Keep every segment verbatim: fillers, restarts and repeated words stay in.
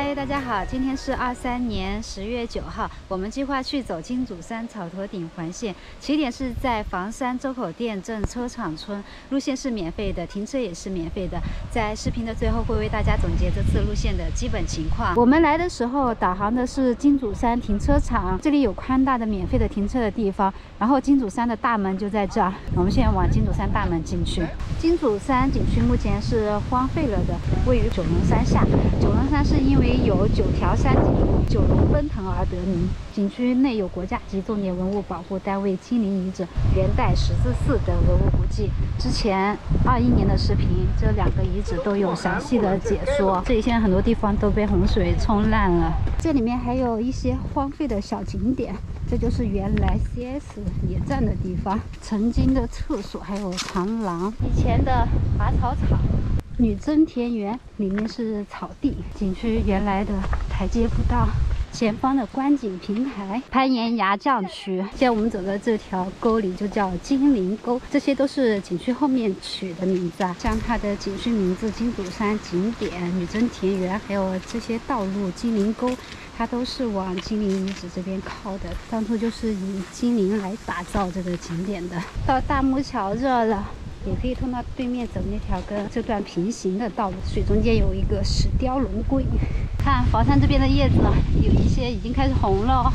嗨，大家好，今天是二三年十月九号，我们计划去走金主山草头顶环线，起点是在房山周口店镇车厂村，路线是免费的，停车也是免费的。在视频的最后会为大家总结这次路线的基本情况。我们来的时候导航的是金主山停车场，这里有宽大的免费的停车的地方，然后金主山的大门就在这儿。我们现在往金主山大门进去。金主山景区目前是荒废了的，位于九龙山下。九龙山是因为有九条山景路、九龙奔腾而得名。景区内有国家级重点文物保护单位金陵遗址、元代十字寺等文物古迹。之前二一年的视频，这两个遗址都有详细的解说。这里现在很多地方都被洪水冲烂了，这里面还有一些荒废的小景点。这就是原来 C S 野战的地方，曾经的厕所，还有长廊，以前的拔草场。女真田园里面是草地，景区原来的台阶步道，前方的观景平台，攀岩崖降区。现在我们走的这条沟里就叫金陵沟，这些都是景区后面取的名字啊，像它的景区名字金主山景点、女真田园，还有这些道路金陵沟，它都是往金陵遗址这边靠的。当初就是以金陵来打造这个景点的。到大木桥这儿了，也可以通到对面走那条跟这段平行的道路，水中间有一个石雕龙龟。看房山这边的叶子有一些已经开始红了。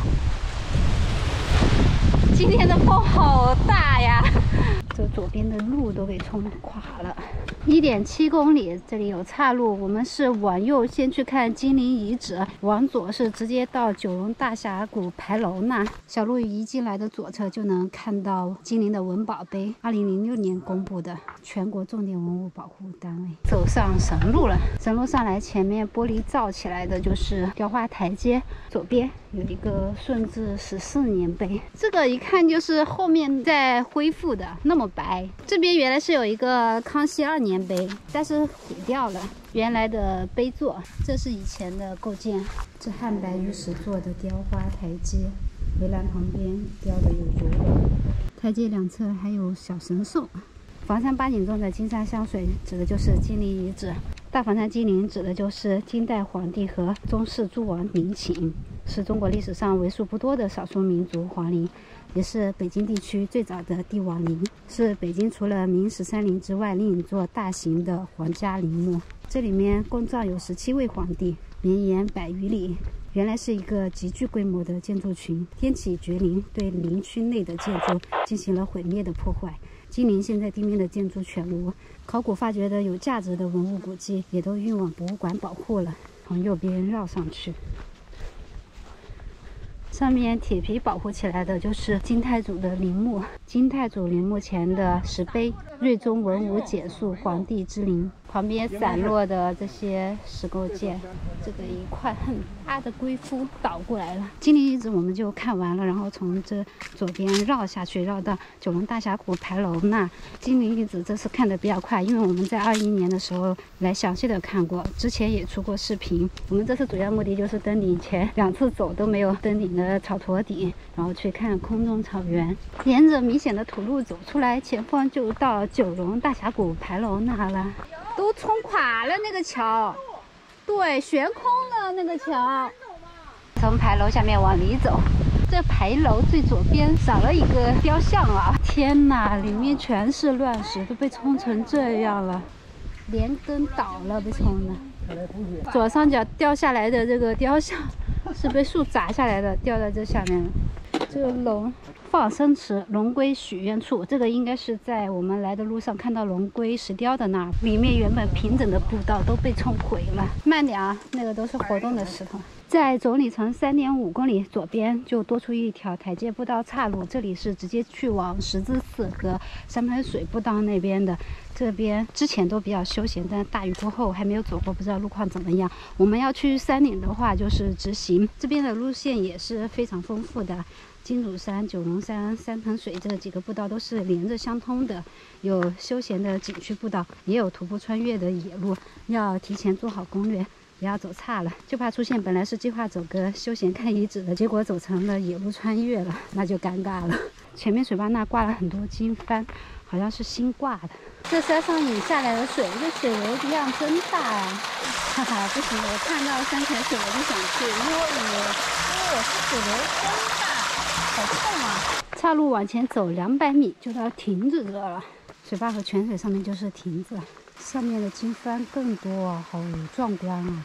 今天的风好大呀，这左边的路都被冲垮了。一点七公里，这里有岔路，我们是往右先去看金陵遗址，往左是直接到九龙大峡谷牌楼那。小路一进来的左侧就能看到金陵的文保碑，二零零六年公布的全国重点文物保护单位。走上神路了，神路上来前面玻璃罩起来的就是雕花台阶，左边有一个顺治十四年碑，这个一看就是后面在恢复的，那么白。这边原来是有一个康熙二年碑，但是毁掉了原来的碑座，这是以前的构件。这汉白玉石做的雕花台阶，围栏旁边雕的有游龙，台阶两侧还有小神兽。房山八景中的金山香水指的就是金陵遗址，大房山金陵指的就是金代皇帝和中式诸王陵寝，是中国历史上为数不多的少数民族皇陵，也是北京地区最早的帝王陵，是北京除了明十三陵之外另一座大型的皇家陵墓。这里面共葬有十七位皇帝，绵延百余里，原来是一个极具规模的建筑群。天启绝陵对陵区内的建筑进行了毁灭的破坏，金陵现在地面的建筑全无，考古发掘的有价值的文物古迹也都运往博物馆保护了。从右边绕上去，上面铁皮保护起来的就是金太祖的陵墓，金太祖陵墓前的石碑瑞宗文武简述皇帝之陵，旁边散落的这些石构件，这个一块很大的龟夫倒过来了。金陵遗址我们就看完了，然后从这左边绕下去，绕到九龙大峡谷牌楼那。金陵遗址这次看的比较快，因为我们在二一年的时候来详细的看过，之前也出过视频。我们这次主要目的就是登顶，前两次走都没有登顶的草陀顶，然后去看空中草原。沿着明显的土路走出来，前方就到九龙大峡谷牌楼那了。都冲垮了那个桥，对，悬空了那个桥。从牌楼下面往里走，这牌楼最左边少了一个雕像啊！天哪，里面全是乱石，都被冲成这样了，连根倒了，被冲的。左上角掉下来的这个雕像是被树砸下来的，掉在这下面了。这个龙放生池龙龟许愿处，这个应该是在我们来的路上看到龙龟石雕的那儿，里面原本平整的步道都被冲毁了。慢点啊，那个都是活动的石头。在总里程 三点五公里左边就多出一条台阶步道岔路，这里是直接去往十字寺和山盘水步道那边的。这边之前都比较休闲，但大雨过后还没有走过，不知道路况怎么样。我们要去山顶的话就是直行，这边的路线也是非常丰富的。金主山、九龙山、山盘水这几个步道都是连着相通的，有休闲的景区步道，也有徒步穿越的野路，要提前做好攻略，不要走岔了，就怕出现本来是计划走个休闲看遗址的，结果走成了野路穿越了，那就尴尬了。前面水坝那挂了很多经幡， 好像是新挂的。这山上引下来的水，这水流量真大啊！哈哈，不行，我看到山泉水我就想去。哟哟，哦，这水流真大，好痛啊！岔路往前走两百米就到亭子这了。水坝和泉水上面就是亭子，上面的金帆更多啊，好壮观啊！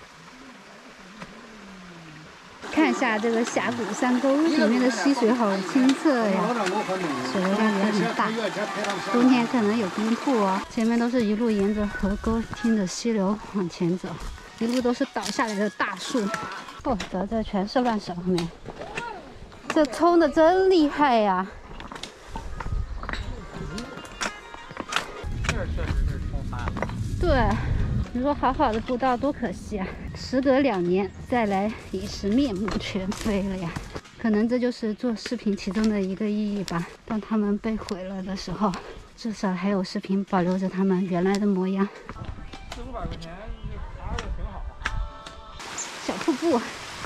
看一下这个峡谷山沟里面的溪水，好清澈呀，水流量也很大。冬天可能有冰瀑哦。前面都是一路沿着河沟，听着溪流往前走，一路都是倒下来的大树。哦，这这全是乱石后面，这冲的真厉害呀！这确实是冲发了。对。你说好好的步道多可惜啊！时隔两年再来，已是面目全非了呀。可能这就是做视频其中的一个意义吧。当他们被毁了的时候，至少还有视频保留着他们原来的模样。四五百块钱就爬的挺好。小瀑布，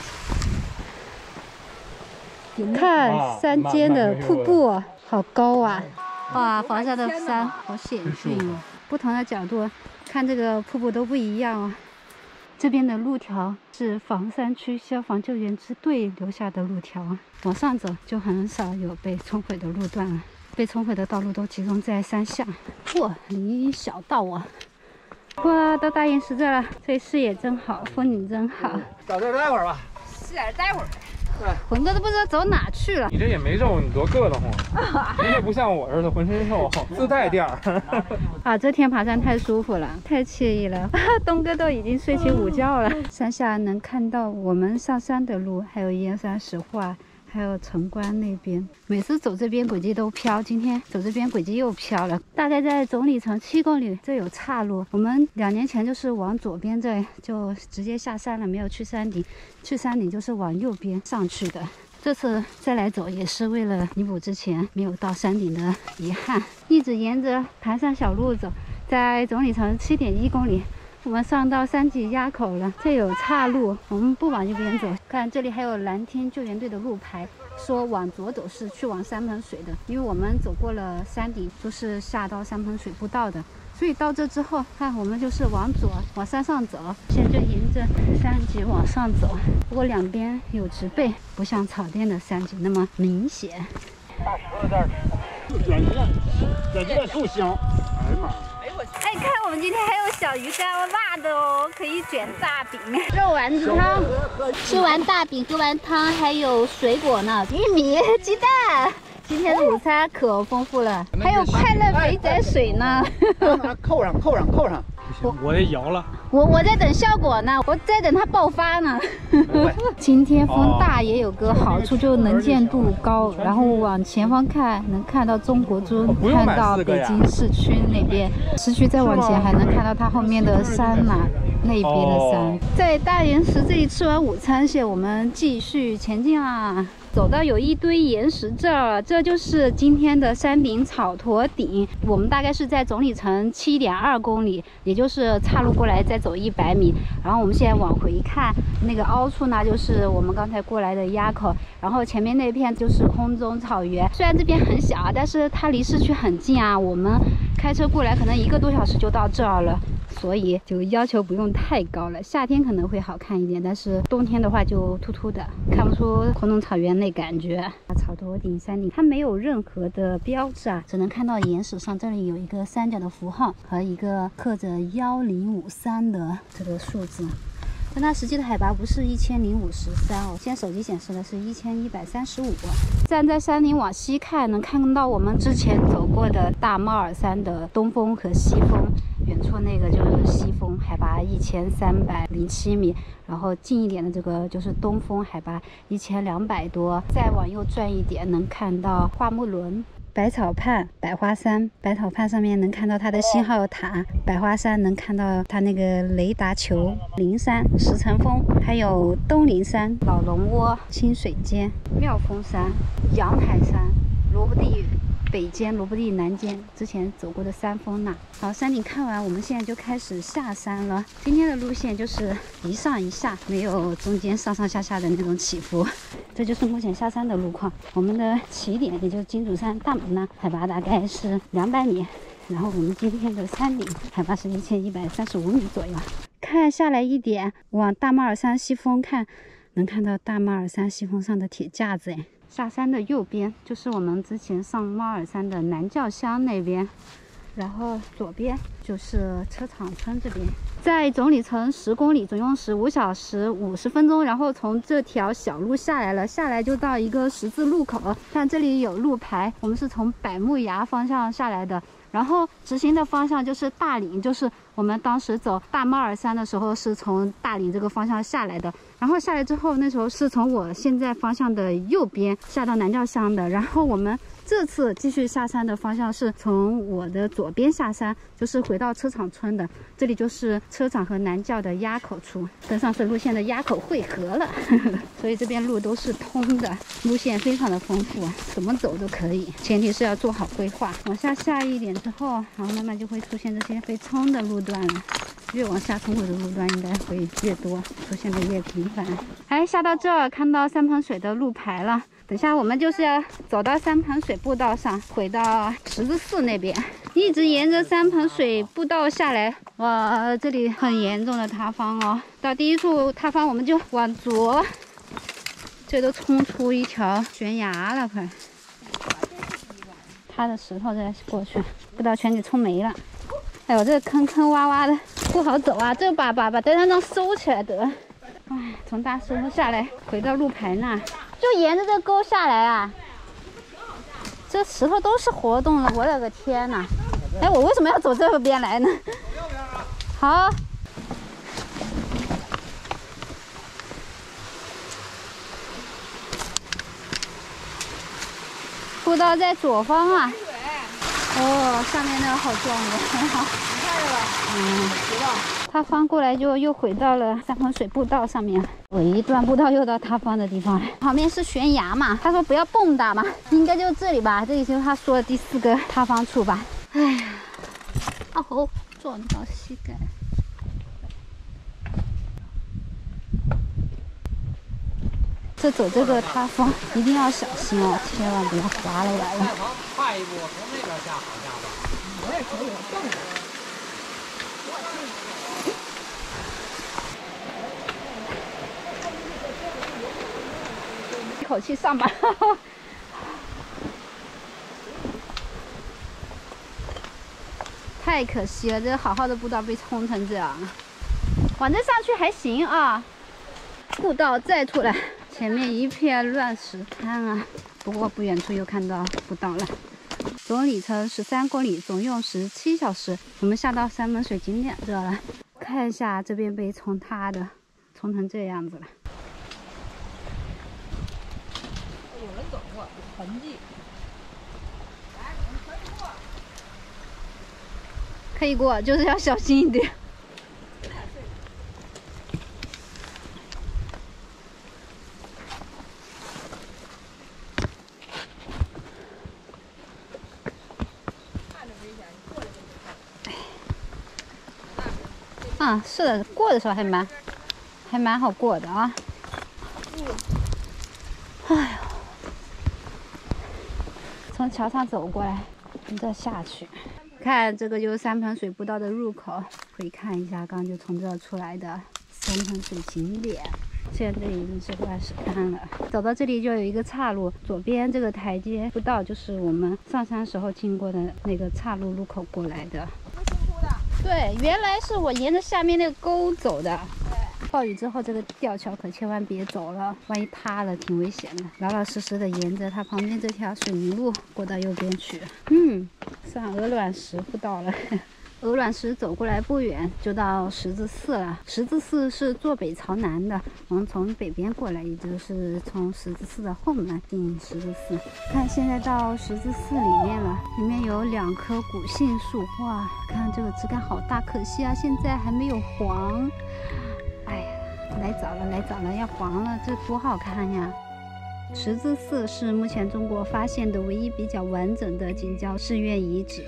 看山间的瀑布，好高啊！哇，黄山的山好险峻啊！不同的角度看这个瀑布都不一样啊。这边的路条是房山区消防救援支队留下的路条啊，往上走就很少有被冲毁的路段了。被冲毁的道路都集中在山下。哇，离小道啊！哇，到大岩石这了，这里视野真好，风景真好。 在这待会儿吧。 是在这待会儿。 对， 魂哥都不知道走哪去了。 你这也没肉，你多硌得慌。你也不像我似的浑身肉，自带垫儿。 啊，这天爬山太舒服了，太惬意了。东哥都已经睡起午觉了。山下能看到我们上山的路，还有燕山石化。还有城关那边，每次走这边轨迹都飘，今天走这边轨迹又飘了。大概在总里程七公里，这有岔路。我们两年前就是往左边这就直接下山了，没有去山顶，去山顶就是往右边上去的。这次再来走也是为了弥补之前没有到山顶的遗憾，一直沿着盘山小路走，在总里程七点一公里。我们上到三级垭口了，这有岔路，我们不往右边走。看这里还有蓝天救援队的路牌，说往左走是去往三盆水的，因为我们走过了山顶，就是下到三盆水步道的，所以到这之后，看我们就是往左往山上走，现在就沿着山脊往上走。不过两边有植被，不像草甸的山脊那么明显。 大石头在这儿，卷起来，卷起来够香。哎呀妈！ 哎，看我们今天还有小鱼干辣的哦，可以卷大饼。肉丸子汤，吃完大饼，喝完汤，还有水果呢，玉米、鸡蛋。今天的午餐可丰富了，还有快乐肥仔水呢。 扣上，扣上，扣上。 我我也摇了。 我我在等效果呢，我在等它爆发呢。晴天风大也有个好处，就能见度高，然后往前方看能看到中国尊，看到北京市区那边，市区再往前还能看到它后面的山呐、啊，那边的山。在大岩石这里吃完午餐线，我们继续前进啊。走到有一堆岩石这儿，这就是今天的山顶草驼顶。我们大概是在总里程七点二公里，也就是岔路过来再走一百米。然后我们现在往回看，那个凹处呢，就是我们刚才过来的垭口。然后前面那片就是空中草原，虽然这边很小，但是它离市区很近啊。我们开车过来可能一个多小时就到这儿了。所以就要求不用太高了，夏天可能会好看一点，但是冬天的话就秃秃的，看不出空中草原那感觉。草驼顶山顶它没有任何的标志啊，只能看到岩石上这里有一个三角的符号和一个刻着一零五三的这个数字。但它实际的海拔不是一千零五十三哦，现在手机显示的是一千一百三十五。站在山顶往西看，能看到我们之前走过的大猫耳山的东峰和西峰，远处那个就是西峰，海拔一千三百零七米，然后近一点的这个就是东峰，海拔一千两百多。再往右转一点，能看到花木仑。百草畔、百花山，百草畔上面能看到它的信号塔，百花山能看到它那个雷达球，灵山、石城峰，还有东陵山、老龙窝、清水间、妙峰山、阳台山、萝卜地北间、萝卜地南间，之前走过的山峰呐。好，山顶看完，我们现在就开始下山了。今天的路线就是一上一下，没有中间上上下下的那种起伏。 这就是目前下山的路况。我们的起点也就是金主山大门呢，海拔大概是两百米，然后我们今天的山顶海拔是一千一百三十五米左右。看下来一点，往大马尔山西峰看，能看到大马尔山西峰上的铁架子。哎，下山的右边就是我们之前上马尔山的南教乡那边。然后左边就是车厂村这边，在总里程十公里，总用时五小时五十分钟。然后从这条小路下来了，下来就到一个十字路口，看这里有路牌，我们是从百慕崖方向下来的。然后直行的方向就是大岭，就是我们当时走大马尔山的时候是从大岭这个方向下来的。然后下来之后，那时候是从我现在方向的右边下到南教乡的。然后我们这次继续下山的方向是从我的左边下山，就是回到车厂村的。这里就是车厂和南教的垭口处，跟上次路线的垭口汇合了，呵呵，所以这边路都是通的，路线非常的丰富，怎么走都可以，前提是要做好规划。往下下一点之后，然后慢慢就会出现这些被冲的路段了。越往下通过的路段应该会越多，出现的越频繁。哎，下到这儿看到三盆水的路牌了。等下我们就是要走到三盆水步道上，回到十字寺那边，一直沿着三盆水步道下来。哇，这里很严重的塌方哦！到第一处塌方我们就往左，这都冲出一条悬崖了，快！塌的石头再过去，步道全给冲没了。哎呦，这个坑坑洼洼的，不好走啊！这把把把登山杖收起来得。哎，从大石头下来，回到路牌那。就沿着这沟下来啊，这石头都是活动了，我的个天哪！哎，我为什么要走这边来呢？好，步道在左方啊。哦，下面那个好壮观，很好。你看着吧，嗯，知道。塌方过来就又回到了三盆水步道上面，我一段步道又到塌方的地方了。旁边是悬崖嘛，他说不要蹦跶嘛，应该就这里吧，这里就是他说的第四个塌方处吧。哎呀，哦吼，撞到膝盖。这走这个塌方一定要小心哦，千万不要滑了来了。 快一步，从那边下好下吧。我也可以蹦着。 一口气上吧。太可惜了，这好好的步道被冲成这样。往这上去还行啊，步道再出来，前面一片乱石滩啊。不过不远处又看到步道了。总里程十三公里，总用时七小时。我们下到三门水景点这了，看一下这边被冲塌的，冲成这样子了。 有人走过，有痕迹。来，我们可以过。 可以过，就是要小心一点。啊，是的，过的时候还蛮，还蛮好过的啊。哎呦，从桥上走过来，再下去。看这个就是三盆水步道的入口，可以看一下，刚刚就从这儿出来的三盆水景点。现在这里已经是乱石滩了，走到这里就有一个岔路，左边这个台阶步道就是我们上山时候经过的那个岔路路口过来的。对，原来是我沿着下面那个沟走的。暴雨之后，这个吊桥可千万别走了，万一塌了，挺危险的。老老实实的沿着它旁边这条水泥路过到右边去。嗯，上鹅卵石步道了。鹅卵石走过来不远就到十字寺了。十字寺是坐北朝南的，我们从北边过来，也就是从十字寺的后门进十字寺。看现在到十字寺里面了，里面有两棵古杏树，哇，看这个枝干好大，可惜啊，现在还没有黄。哎呀，来早了，来早了，要黄了，这多好看呀！十字寺是目前中国发现的唯一比较完整的景教寺院遗址。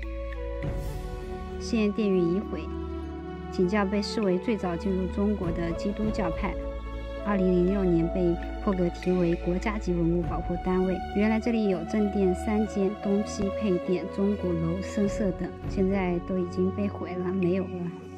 现殿宇已毁，景教被视为最早进入中国的基督教派。 二零零六年被破格提为国家级文物保护单位。原来这里有正殿三间、东西配殿、钟鼓楼、声社等，现在都已经被毁了，没有了。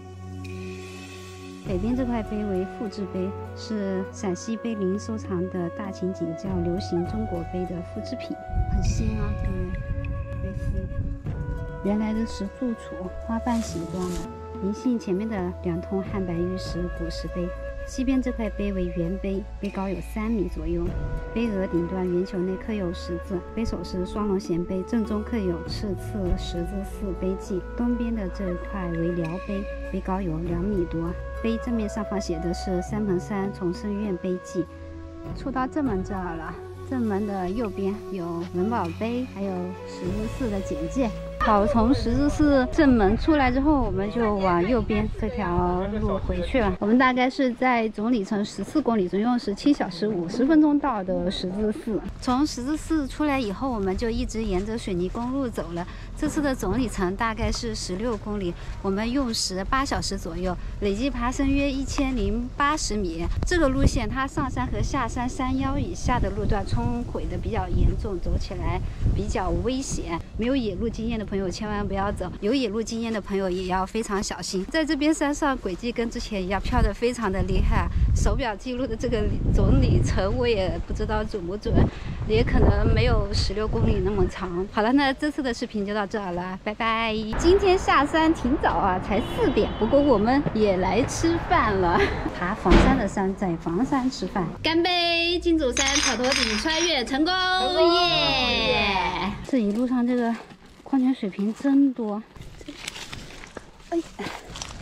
北边这块碑为复制碑，是陕西碑林收藏的大秦景教流行中国碑的复制品，很新啊，这个碑幅。原来的石柱础花瓣形状的，银杏前面的两通汉白玉石古石碑。西边这块碑为圆碑，碑高有三米左右，碑额顶端圆球内刻有十字，碑首是双龙衔碑，正中刻有赤刺十字四碑记。东边的这块为辽碑，碑高有两米多，碑正面上方写的是三盆山崇圣院碑记。出到正门这儿了，正门的右边有文保碑，还有十字寺的简介。好，从十字寺正门出来之后，我们就往右边这条路回去了。我们大概是在总里程十四公里，总共是七小时五十分钟到的十字寺。从十字寺出来以后，我们就一直沿着水泥公路走了。这次的总里程大概是十六公里，我们用时八小时左右，累计爬升约一千零八十米。这个路线它上山和下山山腰以下的路段冲毁的比较严重，走起来比较危险。没有野路经验的朋友千万不要走，有野路经验的朋友也要非常小心。在这边山上轨迹跟之前一样，飘得非常的厉害。手表记录的这个总里程我也不知道准不准，也可能没有十六公里那么长。好了，那这次的视频就到这儿了，拜拜。今天下山挺早啊，才四点，不过我们也来吃饭了。爬房山的山，在房山吃饭。干杯！金祖山草头顶穿越成功，耶！这一路上这个矿泉水瓶真多。哎，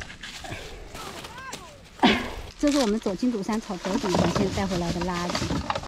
这是我们走金祖山草头顶环线带回来的垃圾。